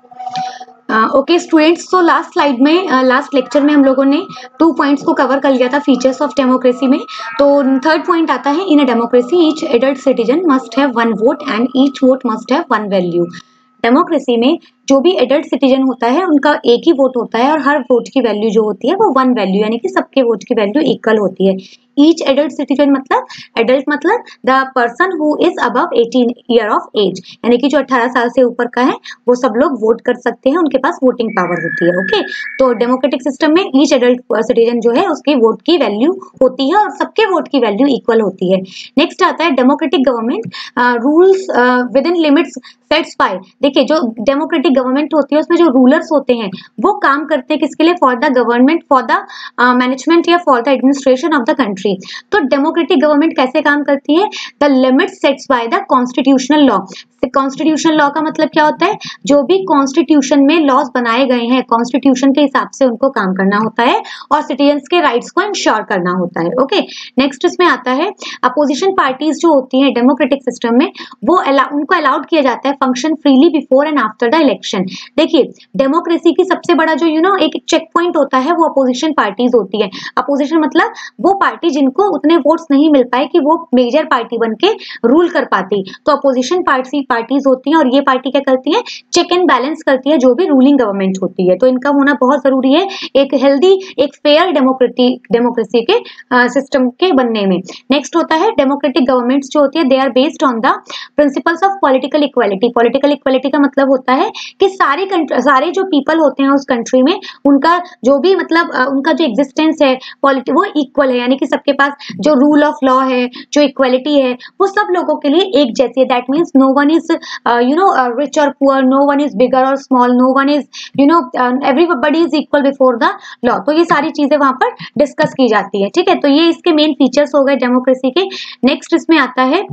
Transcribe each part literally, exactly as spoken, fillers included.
Okay students, तो last slide में last lecture में हम लोगों ने टू पॉइंट्स को कवर कर लिया था फीचर्स ऑफ डेमोक्रेसी में। तो थर्ड पॉइंट आता है, in a democracy each adult citizen must have one vote and each vote must have one value. Democracy में जो भी एडल्ट सिटीजन होता है उनका एक ही वोट होता है और हर वोट की वैल्यू जो होती है वो वन वैल्यू, यानी कि सबके वोट की वैल्यू इक्वल होती है। ईच एडल्ट सिटीजन मतलब एडल्ट मतलब the person who is above eighteen year of age, यानी कि जो अठारह साल से ऊपर का है वो सब लोग वोट कर सकते हैं, उनके पास वोटिंग पावर होती है। ओके, तो डेमोक्रेटिक सिस्टम में ईच एडल्ट सिटीजन जो है उसकी वोट की वैल्यू होती है और सबके वोट की वैल्यू इक्वल होती है। नेक्स्ट आता है democratic government rules within limits sets by. देखिए, जो डेमोक्रेटिक गवर्नमेंट होती है उसमें जो रूलर्स होते हैं वो काम करते हैं किसके लिए? For the government, for the management या for the administration of the country. तो डेमोक्रेटिक गवर्नमेंट कैसे काम करती है? The limits sets by the constitutional law. Constitutional law का मतलब क्या होता है? जो भी कॉन्स्टिट्यूशन में लॉज बनाए गए हैं कॉन्स्टिट्यूशन के हिसाब से उनको काम करना होता है और सिटीजन्स के राइट्स को इंश्योर करना होता है। ओके, नेक्स्ट इसमें आता है अपोजिशन पार्टीज जो होती हैं डेमोक्रेटिक सिस्टम में, वो उनको अलाउड किया जाता है function freely before and after the election. देखिए, डेमोक्रेसी की सबसे बड़ा जो यू नो एक चेक पॉइंट होता है वो अपोजिशन पार्टीज होती है। अपोजिशन मतलब वो पार्टी जिनको उतने वोट्स नहीं मिल पाए कि वो मेजर पार्टी बन के रूल कर पाती, तो अपोजिशन पार्टी पार्टीज होती हैं और ये पार्टी क्या करती है? चेक एंड बैलेंस करती है जो भी रूलिंग गवर्नमेंट होती है। तो इनका होना बहुत जरूरी है एक हेल्दी, एक फेयर डेमोक्रेटिक डेमोक्रेसी के सिस्टम के बनने में। नेक्स्ट होता है डेमोक्रेटिक गवर्नमेंट्स जो होती है they are based on the principles of political equality. Political equality का मतलब होता है कि सारे सारे जो पीपल होते हैं उस कंट्री में उनका जो भी मतलब uh, उनका जो एग्जिस्टेंस है पॉलिटी वो इक्वल है, यानी कि सबके पास जो रूल ऑफ लॉ है, जो इक्वालिटी है वो सब लोगों के लिए एक जैसी है। That means no one is you know rich और poor, no one is bigger और small, no one is you know everybody is equal before the law. तो ये सारी चीजें वहां पर डिस्कस की जाती है। ठीक है, तो ये इसके मेन फीचर्स हो गए डेमोक्रेसी के। नेक्स्ट इसमें आता है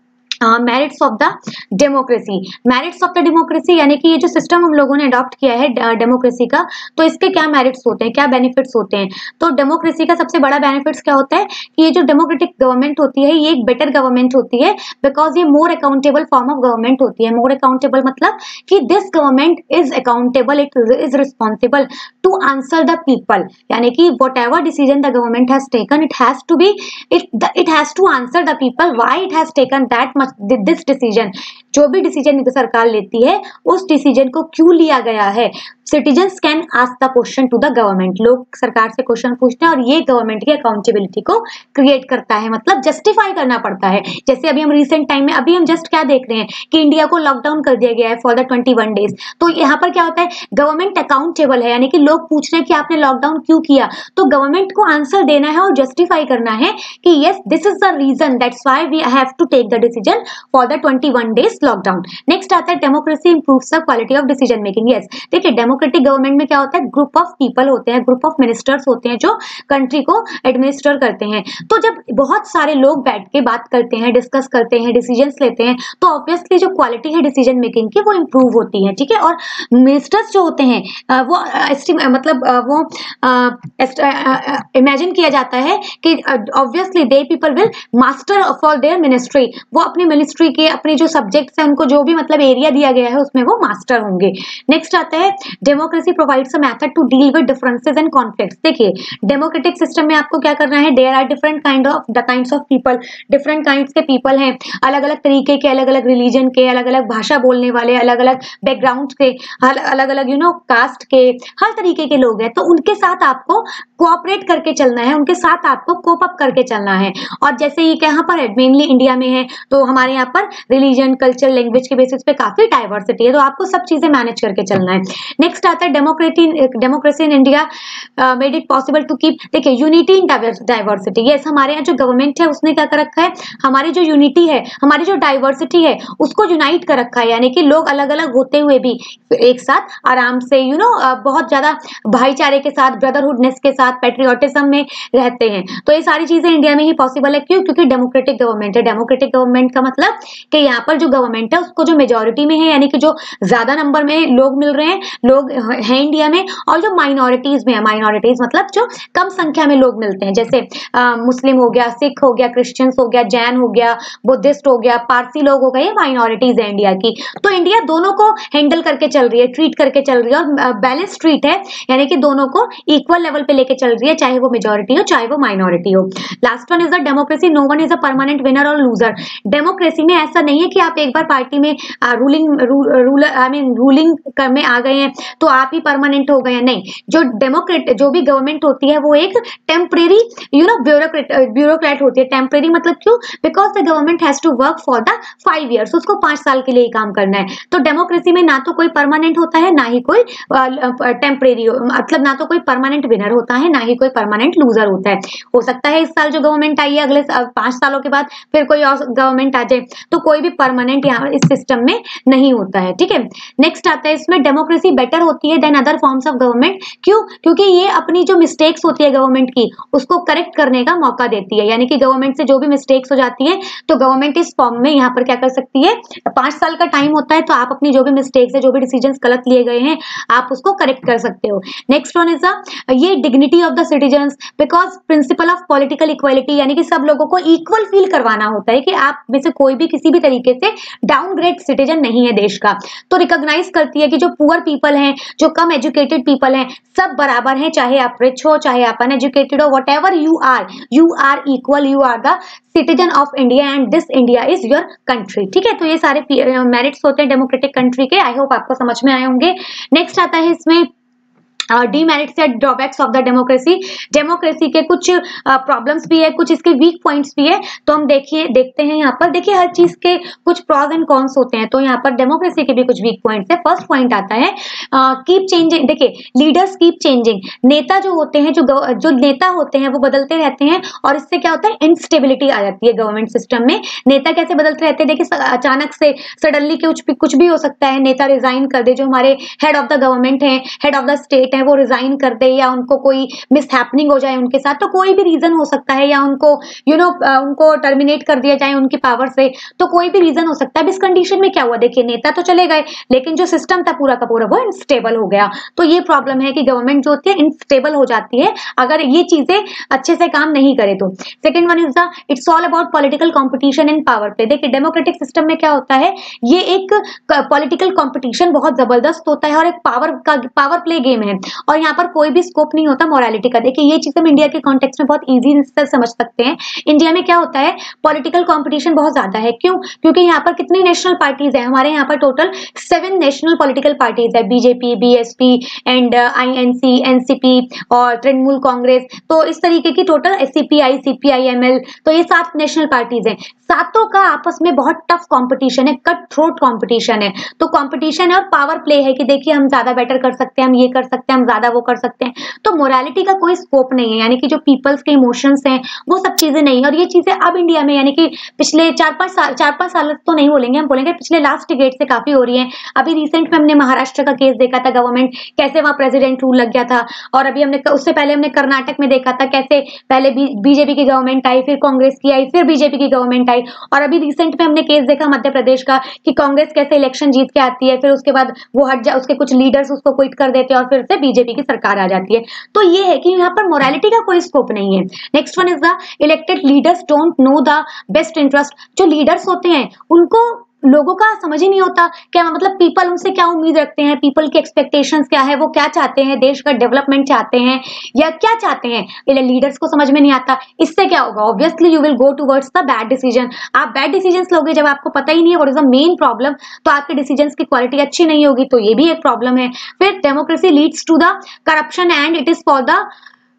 merits of the democracy. Merits of the democracy यानी कि ये जो सिस्टम हम लोगों ने अडॉप्ट किया है डेमोक्रेसी का, तो इसके क्या मेरिट्स होते हैं, क्या बेनिफिट्स होते हैं? तो डेमोक्रेसी का सबसे बड़ा बेनिफिट्स क्या होता है कि ये जो डेमोक्रेटिक गवर्नमेंट होती है ये एक बेटर गवर्नमेंट होती है, बिकॉज ये more accountable form of government होती है। मोर अकाउंटेबल मतलब कि this government is accountable, it is responsible to answer the people, यानी कि whatever decision the government has taken it has to be it it has to answer the people why it has taken that much this decision. जो भी decision सरकार लेती है उस decision को क्यों लिया गया है। Citizens can ask the question to the government. लोग सरकार से क्वेश्चन पूछते हैं और ये गवर्नमेंट की अकाउंटेबिलिटी को क्रिएट करता है, मतलब जस्टिफाई करना पड़ता है। जैसे अभी हम रिसेंट टाइम में अभी हम जस्ट क्या देख रहे हैं कि इंडिया को लॉकडाउन कर दिया गया है for the twenty one days. तो यहाँ पर क्या होता है, गवर्नमेंट अकाउंटेबल है, यानी कि लोग पूछ रहे हैं कि आपने लॉकडाउन क्यों किया, तो गवर्नमेंट को आंसर देना है और जस्टिफाई करना है कि yes this is the reason, that's why we have to take the decision for the twenty one days lockdown. Next आता है democracy improves the quality of decision making. Yes, देखिए डेमोक्रेटिक गवर्नमेंट में क्या होता है, ग्रुप ऑफ पीपल होते हैं, group of ministers होते हैं जो कंट्री को एडमिनिस्टर करते हैं। तो जब बहुत सारे लोग बैठ के बात करते हैं, डिस्कस करते हैं, डिसीजंस लेते हैं, तो ऑब्वियसली जो क्वालिटी है डिसीजन मेकिंग की वो इंप्रूव होती है। ठीक है, और मिनिस्टर्स जो होते हैं वो मतलब वो इमेजिन किया जाता है कि obviously they people will master for their ministry, वो अपनी मिनिस्ट्री के अपने जो सब्जेक्ट्स हैं उनको जो भी मतलब एरिया दिया गया है उसमें वो मास्टर होंगे। नेक्स्ट आता है democracy provides a method to deal with differences and conflicts. देखिए डेमोक्रेटिक सिस्टम में आपको क्या करना है, there are different kind of the kinds of people, different kinds के पीपल हैं, अलग अलग तरीके के, अलग अलग रिलीजन के, अलग अलग भाषा बोलने वाले, अलग अलग बैकग्राउंड के, अलग अलग यू नो कास्ट के, हर तरीके के लोग हैं। तो उनके साथ आपको कोऑपरेट करके चलना है, उनके साथ आपको कोप अप करके चलना है। और जैसे ये यहाँ पर मेनली इंडिया में है तो हमारे यहाँ पर रिलीजन, कल्चर, लैंग्वेज के बेसिस पे काफी डाइवर्सिटी है, तो आपको सब चीजें मैनेज करके चलना है। नेक्स्ट आता है democracy democracy in India made it possible to keep, देखिए यूनिटी इन डाइवर्सिटी। यस, हमारे यहाँ जो गवर्नमेंट है उसने क्या कर रखा है, हमारी जो यूनिटी है, हमारी जो डाइवर्सिटी है उसको यूनाइट कर रखा है, यानी कि लोग अलग अलग होते हुए भी एक साथ आराम से यू नो बहुत ज्यादा भाईचारे के साथ, ब्रदरहुडनेस के साथ, पैट्रियोटिज्म में रहते हैं। तो ये सारी चीजें इंडिया में ही पॉसिबल है। क्यों? क्योंकि डेमोक्रेटिक गवर्नमेंट है। डेमोक्रेटिक गवर्नमेंट का मतलब कि यहाँ पर जो गवर्नमेंट गवर्नमेंट है उसको जो मेजोरिटी में है, यानी कि जो ज्यादा नंबर में लोग मिल रहे हैं, लोग हैं इंडिया में, और जो माइनॉरिटीज में है, माइनॉरिटीज मतलब जो कम संख्या में लोग मिलते हैं, जैसे आ, मुस्लिम हो गया, सिख हो गया, क्रिश्चियंस हो गया, जैन हो गया, बुद्धिस्ट हो गया, पारसी लोग हो गए, ये माइनॉरिटीज है इंडिया की। तो इंडिया दोनों को हैंडल करके चल रही है, ट्रीट करके चल रही है, और बैलेंस ट्रीट है, यानी कि दोनों को इक्वल लेवल पे लेके चल रही है, चाहे वो मेजोरिटी हो चाहे वो माइनॉरिटी हो। Last one is the democracy, no one is a permanent winner और लूजर। डेमोक्रेसी में ऐसा नहीं है कि आप एक बार पार्टी में ruling ruler I mean ruling में आ गए हैं तो आप ही परमानेंट हो गए हैं, नहीं। जो डेमोक्रेट जो भी गवर्नमेंट होती है वो एक temporary you know bureaucrat bureaucrat होती है। टेम्परेरी मतलब क्यों? Because the government has to work for the five years, उसको पांच साल के लिए ही काम करना है। तो डेमोक्रेसी में ना तो कोई परमानेंट होता है ना ही कोई टेम्परेरी, मतलब ना तो कोई परमानेंट विनर होता है ना ही कोई परमानेंट लूजर होता है। हो सकता है इस साल जो गवर्नमेंट आई है अगले पांच सालों के बाद फिर कोई और गवर्नमेंट आ जाए, तो कोई भी परमानेंट यहाँ इस सिस्टम में नहीं होता है, ठीक है। नेक्स्ट आता है इसमें, डेमोक्रेसी बेटर होती है than other forms of government. क्यों? क्योंकि ये अपनी जो मिस्टेक्स होती है गवर्नमेंट की उसको करेक्ट करने का मौका देती है, यानी कि गवर्नमेंट से जो भी मिस्टेक्स हो जाती है तो गवर्नमेंट इस फॉर्म में यहाँ पर क्या कर सकती है, पांच साल का टाइम होता है तो आप अपनी जो भी मिस्टेक्स है, जो भी डिसीजंस गलत लिए गए हैं, आप उसको करेक्ट कर सकते हो। नेक्स्ट वन इज द ये dignity of the citizens, because principle of political equality, यानी कि सब लोगों को इक्वल फील करवाना होता है कि आप में से कोई भी किसी भी तरीके से डाउनग्रेड सिटीजन नहीं है देश का। तो रिकॉग्नाइज करती है कि जो पुअर पीपल हैं, जो कम एजुकेटेड पीपल हैं, सब बराबर हैं, चाहे आप रिच हो चाहे आप अनएजुकेटेड हो, whatever you are, you are equal, you are the citizen of India and this India is your country, ठीक है। तो ये सारे मेरिट्स होते हैं डेमोक्रेटिक कंट्री के, आई होप आपको समझ में आए होंगे। नेक्स्ट आता है इसमें डीमेरिट्स या drawbacks of the democracy. Democracy के कुछ प्रॉब्लम्स uh, भी है, कुछ इसके वीक पॉइंट्स भी है, तो हम देखिए देखते हैं यहाँ पर। देखिए हर चीज के कुछ प्रॉज एंड कॉन्स होते हैं, तो यहाँ पर डेमोक्रेसी के भी कुछ वीक पॉइंट्स है। फर्स्ट पॉइंट आता है कीप चेंजिंग। देखिए लीडर्स कीप चेंजिंग, नेता जो होते हैं, जो जो नेता होते हैं वो बदलते रहते हैं, और इससे क्या होता है, इंस्टेबिलिटी आ जाती है गवर्नमेंट सिस्टम में। नेता कैसे बदलते रहते हैं? देखिए अचानक से सडनली कुछ भी कुछ भी हो सकता है, नेता रिजाइन कर दे, जो हमारे हेड ऑफ द गवर्नमेंट है, हेड ऑफ द स्टेट है, वो रिजाइन कर दे, या उनको कोई मिसहैपनिंग हो जाए उनके साथ, तो कोई भी रीजन हो सकता है, या उनको यू नो उनको टर्मिनेट कर दिया जाए उनकी पावर से, तो कोई भी रीजन हो सकता है। इस कंडीशन में क्या हुआ, देखिए नेता तो चले गए लेकिन जो सिस्टम था पूरा का पूरा वो अनस्टेबल हो गया। तो ये प्रॉब्लम है कि गवर्नमेंट जो होती है अनस्टेबल हो जाती है अगर ये चीजें अच्छे से काम नहीं करे तो। Second one is the it's all about political competition and power play. देखिए डेमोक्रेटिक सिस्टम में क्या होता है, ये एक पॉलिटिकल कंपटीशन बहुत जबरदस्त होता है और एक पावर का पावर प्ले गेम है, और यहाँ पर कोई भी स्कोप नहीं होता मोरालिटी का। देखिए ये चीज हम इंडिया के कॉन्टेक्स्ट में बहुत इजी से समझ सकते हैं। इंडिया में क्या होता है, पॉलिटिकल कंपटीशन बहुत ज्यादा है। क्यों? क्योंकि यहाँ पर कितनी नेशनल पार्टीज है, हमारे यहाँ पर total seven national political parties है, BJP, BSP and INC, NCP और तृणमूल कांग्रेस। तो इस तरीके की टोटल सीपीआई, सीपीआई एमएल, तो ये सात नेशनल पार्टीज हैं। सातों का आपस में बहुत टफ कंपटीशन है, कट थ्रोट कंपटीशन है। तो कंपटीशन है और पावर प्ले है कि देखिए हम ज्यादा बेटर कर सकते हैं, हम ये कर सकते हैं, हम ज्यादा वो कर सकते हैं। तो मोरालिटी का कोई स्कोप नहीं है, यानी कि जो पीपल्स के इमोशंस हैं वो सब चीजें नहीं है। और ये चीजें अब इंडिया में यानी कि पिछले चार पांच साल चार पांच साल तो नहीं बोलेंगे, हम बोलेंगे पिछले लास्ट डिकेड से काफी हो रही है। अभी रिसेंट में हमने महाराष्ट्र का केस देखा था, गवर्नमेंट कैसे वहां प्रेसिडेंट रूल लग गया था, और अभी हमने उससे पहले हमने कर्नाटक में देखा था कैसे पहले बीजेपी की गवर्नमेंट आई, फिर कांग्रेस की आई, फिर बीजेपी की गवर्नमेंट आई, और अभी रिसेंट में हमने केस देखा मध्य प्रदेश का कि कांग्रेस कैसे इलेक्शन जीत के आती है, फिर उसके बाद वो हट जा, उसके कुछ लीडर्स उसको क्विट कर देते हैं और फिर से बीजेपी की सरकार आ जाती है। तो ये है कि यहाँ पर मोरालिटी का कोई स्कोप नहीं है। Next one is the elected leaders don't know the best interest. जो लीडर्स होते हैं उनको लोगों का समझ ही नहीं होता, क्या मतलब पीपल उनसे क्या उम्मीद रखते हैं, पीपल की एक्सपेक्टेशंस क्या है, वो क्या चाहते हैं, देश का डेवलपमेंट चाहते हैं या क्या चाहते हैं, लीडर्स को समझ में नहीं आता। इससे क्या होगा, obviously you will go towards the bad decision. आप बैड डिसीजंस लोगे जब आपको पता ही नहीं है what is the main problem, तो आपके डिसीजंस की क्वालिटी अच्छी नहीं होगी, तो ये भी एक प्रॉब्लम है। फिर democracy leads to the corruption and it is for the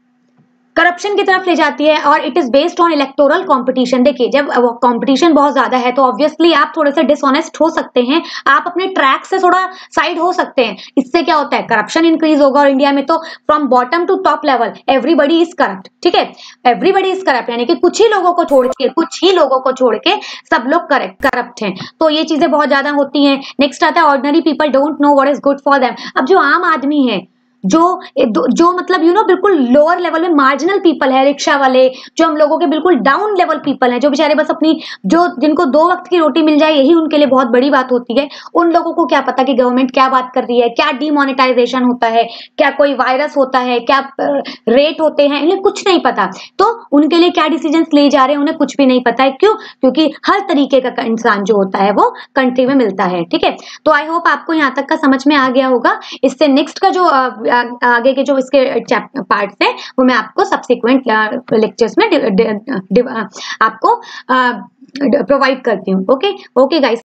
corruption की तरफ ले जाती है, और it is based on electoral competition. देखिए जब कंपटीशन बहुत ज्यादा है तो ऑब्वियसली आप थोड़े से डिसऑनेस्ट हो सकते हैं, आप अपने ट्रैक से थोड़ा साइड हो सकते हैं। इससे क्या होता है, करप्शन इंक्रीज होगा, और इंडिया में तो from bottom to top level everybody is corrupt, ठीक है, एवरीबडी इज करप्ट, यानी कि कुछ ही लोगों को छोड़ के कुछ ही लोगों को छोड़ के सब लोग करेक्ट करप्ट हैं। तो ये चीजें बहुत ज्यादा होती हैं। नेक्स्ट आता है ordinary people don't know what is good for them. अब जो आम आदमी है, जो जो मतलब यू नो बिल्कुल लोअर लेवल में मार्जिनल पीपल है, रिक्शा वाले, जो हम लोगों के बिल्कुल डाउन लेवल पीपल हैं, जो बेचारे बस अपनी जो जिनको दो वक्त की रोटी मिल जाए यही उनके लिए बहुत बड़ी बात होती है, उन लोगों को क्या पता कि गवर्नमेंट क्या बात कर रही है, क्या डीमोनेटाइजेशन होता है, क्या कोई वायरस होता है, क्या रेट होते हैं, इन्हें कुछ नहीं पता। तो उनके लिए क्या डिसीजन ले जा रहे हैं उन्हें कुछ भी नहीं पता है। क्यों? क्योंकि हर तरीके का इंसान जो होता है वो कंट्री में मिलता है। ठीक है, तो आई होप आपको यहाँ तक का समझ में आ गया होगा। इससे नेक्स्ट का जो आ, आ, आगे के जो इसके पार्ट्स हैं वो मैं आपको सब्सिक्वेंट लेक्चर्स में डि, डि, डि, आपको प्रोवाइड करती हूँ। Okay okay guys.